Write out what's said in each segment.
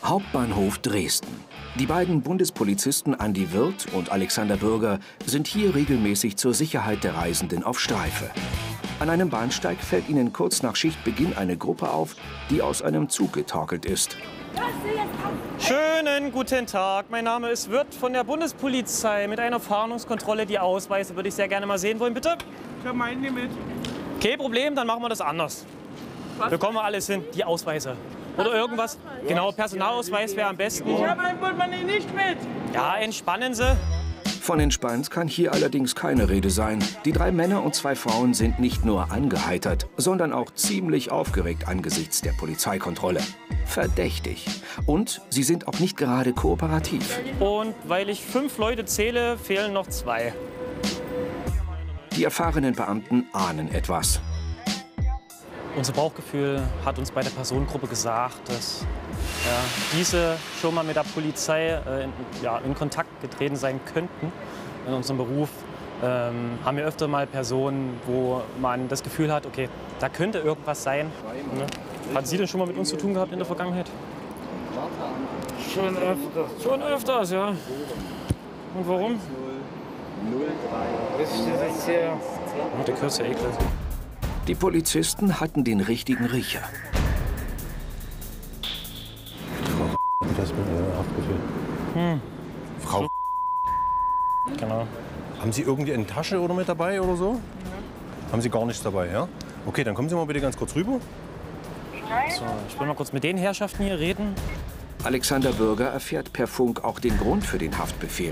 Hauptbahnhof Dresden. Die beiden Bundespolizisten Andi Wirth und Alexander Bürger sind hier regelmäßig zur Sicherheit der Reisenden auf Streife. An einem Bahnsteig fällt ihnen kurz nach Schichtbeginn eine Gruppe auf, die aus einem Zug getorkelt ist. Schönen guten Tag, mein Name ist Wirth von der Bundespolizei. Mit einer Fahndungskontrolle die Ausweise würde ich sehr gerne mal sehen wollen, bitte. Ich habe meinen nicht mit. Kein Problem, dann machen wir das anders. Bekommen wir alles hin, die Ausweise. Oder irgendwas. Genau, Personalausweis wäre am besten. Ich habe mein Portemonnaie nicht mit. Ja, entspannen Sie. Von entspannt kann hier allerdings keine Rede sein. Die 3 Männer und 2 Frauen sind nicht nur angeheitert, sondern auch ziemlich aufgeregt angesichts der Polizeikontrolle. Verdächtig. Und sie sind auch nicht gerade kooperativ. Und weil ich 5 Leute zähle, fehlen noch 2. Die erfahrenen Beamten ahnen etwas. Unser Bauchgefühl hat uns bei der Personengruppe gesagt, dass diese schon mal mit der Polizei in Kontakt getreten sein könnten. In unserem Beruf haben wir öfter mal Personen, wo man das Gefühl hat, okay, da könnte irgendwas sein. Ne? Hatten Sie denn schon mal mit uns zu tun gehabt in der Vergangenheit? Schon öfter. Schon öfters, ja. Und warum? Was ist das jetzt hier? Oh, der Kurs ist ja eklig. Die Polizisten hatten den richtigen Riecher. Das ist mir Haftbefehl. Frau. Genau. Haben Sie irgendwie eine Tasche oder mit dabei oder so? Haben Sie gar nichts dabei, ja? Okay, dann kommen Sie mal bitte ganz kurz rüber. So, ich will mal kurz mit den Herrschaften hier reden. Alexander Bürger erfährt per Funk auch den Grund für den Haftbefehl.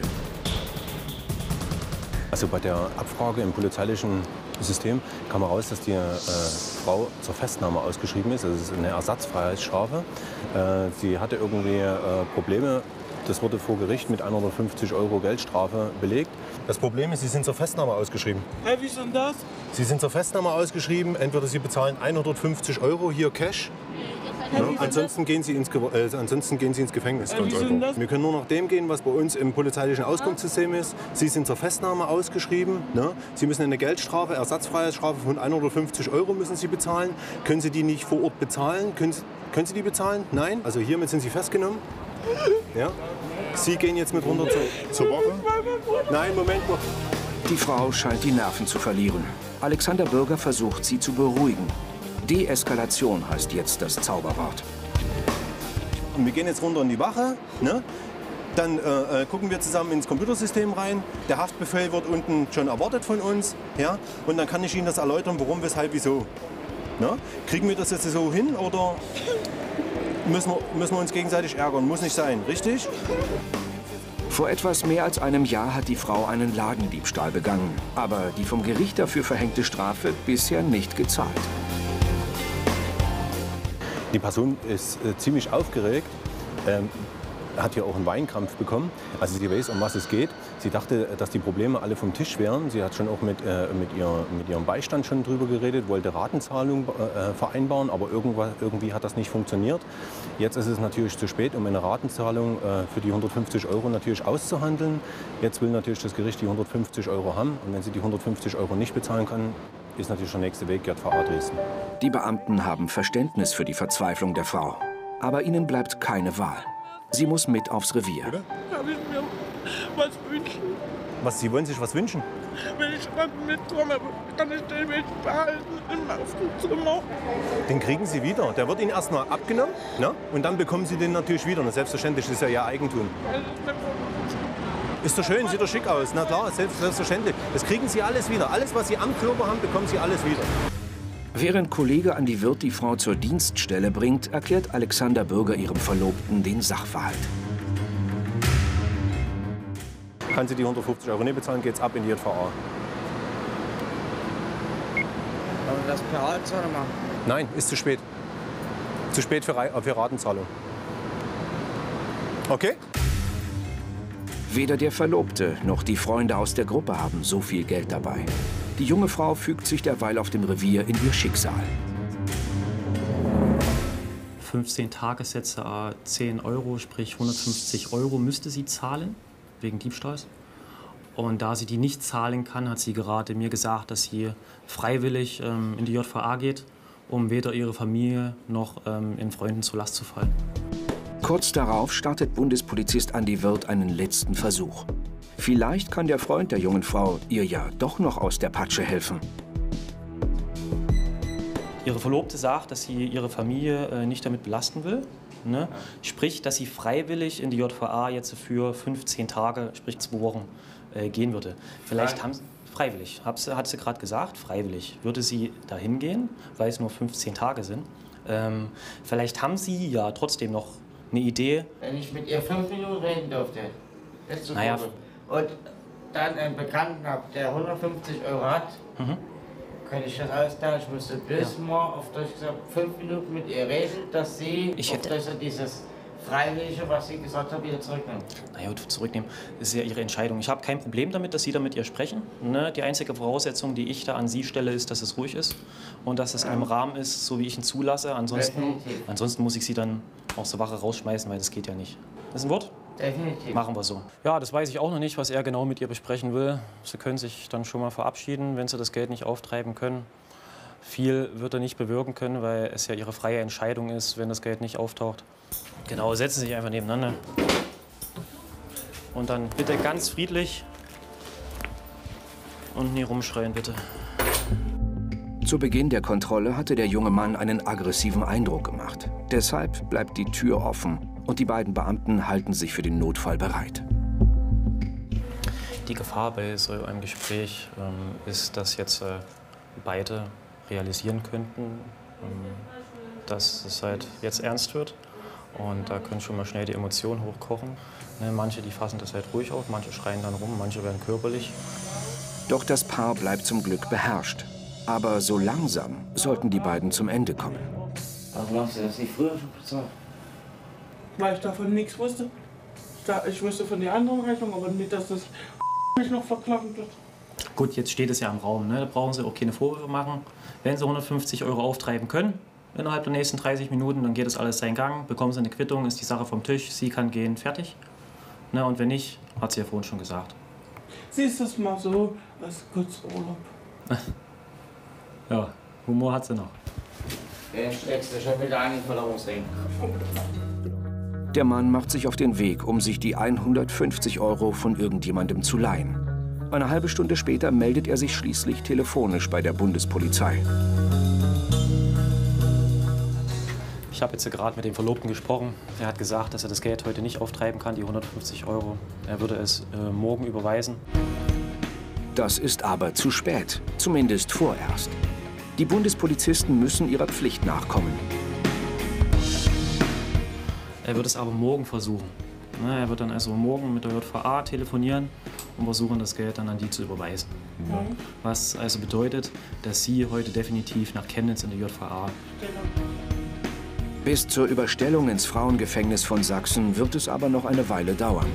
Also bei der Abfrage im polizeilichen System kam heraus, dass die Frau zur Festnahme ausgeschrieben ist. Also es ist eine Ersatzfreiheitsstrafe. Sie hatte irgendwie Probleme. Das wurde vor Gericht mit 150 € Geldstrafe belegt. Das Problem ist, Sie sind zur Festnahme ausgeschrieben. Hä, wie ist denn das? Sie sind zur Festnahme ausgeschrieben. Entweder Sie bezahlen 150 € hier Cash. Ja, ansonsten gehen Sie ins Gefängnis. Wie ist denn das? Wir können nur nach dem gehen, was bei uns im polizeilichen Auskunftssystem ist. Sie sind zur Festnahme ausgeschrieben. Ne? Sie müssen eine Geldstrafe, Ersatzfreiheitsstrafe von 150 € müssen Sie bezahlen. Können Sie die nicht vor Ort bezahlen? Können Sie die bezahlen? Nein? Also hiermit sind Sie festgenommen. Ja? Sie gehen jetzt mit runter zur Woche? Nein, Moment noch. Die Frau scheint die Nerven zu verlieren. Alexander Bürger versucht, sie zu beruhigen. Deeskalation heißt jetzt das Zauberwort. Und wir gehen jetzt runter in die Wache. Ne? Dann gucken wir zusammen ins Computersystem rein. Der Haftbefehl wird unten schon erwartet von uns. Ja? Und dann kann ich Ihnen das erläutern, warum, weshalb, wieso. Ne? Kriegen wir das jetzt so hin oder müssen wir uns gegenseitig ärgern? Muss nicht sein, richtig? Vor etwas mehr als einem Jahr hat die Frau einen Ladendiebstahl begangen. Aber die vom Gericht dafür verhängte Strafe bisher nicht gezahlt. Die Person ist ziemlich aufgeregt, hat hier auch einen Weinkrampf bekommen. Also sie weiß, um was es geht. Sie dachte, dass die Probleme alle vom Tisch wären. Sie hat schon auch mit ihrem Beistand schon drüber geredet, wollte Ratenzahlung vereinbaren, aber irgendwie hat das nicht funktioniert. Jetzt ist es natürlich zu spät, um eine Ratenzahlung für die 150 € natürlich auszuhandeln. Jetzt will natürlich das Gericht die 150 € haben. Und wenn sie die 150 € nicht bezahlen kann, ist natürlich der nächste Weg JVA Dresden. Die Beamten haben Verständnis für die Verzweiflung der Frau. Aber ihnen bleibt keine Wahl. Sie muss mit aufs Revier. Kann ich mir was wünschen? Sie wollen sich was wünschen? Wenn ich dann mitkomme, kann ich den mit behalten im Aufzugzimmer. Den kriegen Sie wieder. Der wird Ihnen erst mal abgenommen, ne? Und dann bekommen Sie den natürlich wieder. Und selbstverständlich ist ja Ihr Eigentum. Ist doch schön, sieht doch schick aus. Na klar, selbstverständlich. Das kriegen Sie alles wieder. Alles, was Sie am Körper haben, bekommen Sie alles wieder. Während Kollege Andi Wirth die Frau zur Dienststelle bringt, erklärt Alexander Bürger ihrem Verlobten den Sachverhalt. Kann sie die 150 € nicht bezahlen, geht's ab in die JVA. Aber das per Ratenzahlung machen? Nein, ist zu spät. Zu spät für Ratenzahlung. Okay? Weder der Verlobte noch die Freunde aus der Gruppe haben so viel Geld dabei. Die junge Frau fügt sich derweil auf dem Revier in ihr Schicksal. 15 Tagessätze, 10 €, sprich 150 € müsste sie zahlen, wegen Diebstahls. Und da sie die nicht zahlen kann, hat sie gerade mir gesagt, dass sie freiwillig in die JVA geht, um weder ihre Familie noch ihren Freunden zur Last zu fallen. Kurz darauf startet Bundespolizist Andi Wirth einen letzten Versuch. Vielleicht kann der Freund der jungen Frau ihr ja doch noch aus der Patsche helfen. Ihre Verlobte sagt, dass sie ihre Familie nicht damit belasten will. Ne? Sprich, dass sie freiwillig in die JVA jetzt für 15 Tage, sprich 2 Wochen, gehen würde. Vielleicht haben sie freiwillig, hat sie gerade gesagt, freiwillig. Würde sie dahin gehen, weil es nur 15 Tage sind. Vielleicht haben Sie ja trotzdem noch eine Idee. Wenn ich mit ihr 5 Minuten reden durfte, ist so naja. Und dann einen Bekannten habe, der 150 € hat, kann ich das austauschen. Ich müsste bis morgen auf Deutsch gesagt 5 Minuten mit ihr reden, dass sie auf Deutsch dieses Freiwillige, was sie gesagt hat, wieder zurücknimmt. Naja, zurücknehmen ist ja Ihre Entscheidung. Ich habe kein Problem damit, dass Sie da mit ihr sprechen. Ne? Die einzige Voraussetzung, die ich da an Sie stelle, ist, dass es ruhig ist und dass es in einem Rahmen ist, so wie ich ihn zulasse. Ansonsten muss ich Sie dann aus der Wache rausschmeißen, weil das geht ja nicht. Das ist ein Wort? Definitiv. Machen wir so. Ja, das weiß ich auch noch nicht, was er genau mit ihr besprechen will. Sie können sich dann schon mal verabschieden, wenn Sie das Geld nicht auftreiben können. Viel wird er nicht bewirken können, weil es ja Ihre freie Entscheidung ist, wenn das Geld nicht auftaucht. Genau, setzen Sie sich einfach nebeneinander. Und dann bitte ganz friedlich und nie rumschreien, bitte. Zu Beginn der Kontrolle hatte der junge Mann einen aggressiven Eindruck gemacht. Deshalb bleibt die Tür offen und die beiden Beamten halten sich für den Notfall bereit. Die Gefahr bei so einem Gespräch ist, dass jetzt beide realisieren könnten, dass es halt jetzt ernst wird. Und da können schon mal schnell die Emotionen hochkochen. Ne, manche, die fassen das halt ruhig auf, manche schreien dann rum, manche werden körperlich. Doch das Paar bleibt zum Glück beherrscht. Aber so langsam sollten die beiden zum Ende kommen. Warum hast du das nicht früher schon gesagt? Weil ich davon nichts wusste. Ich wusste von der anderen Rechnung, aber nicht, dass das mich noch verklagen wird. Gut, jetzt steht es ja im Raum. Ne? Da brauchen Sie auch keine Vorwürfe machen. Wenn Sie 150 € auftreiben können, innerhalb der nächsten 30 Minuten, dann geht das alles seinen Gang. Bekommen Sie eine Quittung, ist die Sache vom Tisch. Sie kann gehen, fertig. Ne? Und wenn nicht, hat sie ja vorhin schon gesagt. Siehst du es mal so als Kurzurlaub. Ja, Humor hat sie noch. Den steckst du schon wieder an den Verlobungsring. Der Mann macht sich auf den Weg, um sich die 150 € von irgendjemandem zu leihen. Eine halbe Stunde später meldet er sich schließlich telefonisch bei der Bundespolizei. Ich habe jetzt gerade mit dem Verlobten gesprochen. Er hat gesagt, dass er das Geld heute nicht auftreiben kann, die 150 €. Er würde es morgen überweisen. Das ist aber zu spät, zumindest vorerst. Die Bundespolizisten müssen ihrer Pflicht nachkommen. Er wird es aber morgen versuchen. Er wird dann also morgen mit der JVA telefonieren und versuchen, das Geld dann an die zu überweisen. Was also bedeutet, dass Sie heute definitiv nach Chemnitz in die JVA. Bis zur Überstellung ins Frauengefängnis von Sachsen wird es aber noch eine Weile dauern.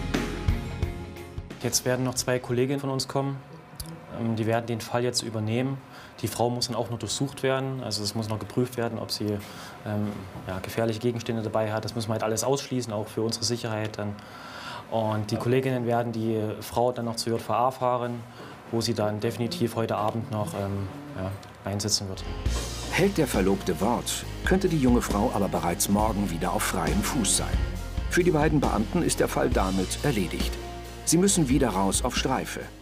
Jetzt werden noch 2 Kolleginnen von uns kommen. Die werden den Fall jetzt übernehmen. Die Frau muss dann auch noch durchsucht werden. Also es muss noch geprüft werden, ob sie gefährliche Gegenstände dabei hat. Das müssen wir halt alles ausschließen, auch für unsere Sicherheit dann. Und die Kolleginnen werden die Frau dann noch zur JVA fahren, wo sie dann definitiv heute Abend noch einsitzen wird. Hält der Verlobte Wort, könnte die junge Frau aber bereits morgen wieder auf freiem Fuß sein. Für die beiden Beamten ist der Fall damit erledigt. Sie müssen wieder raus auf Streife.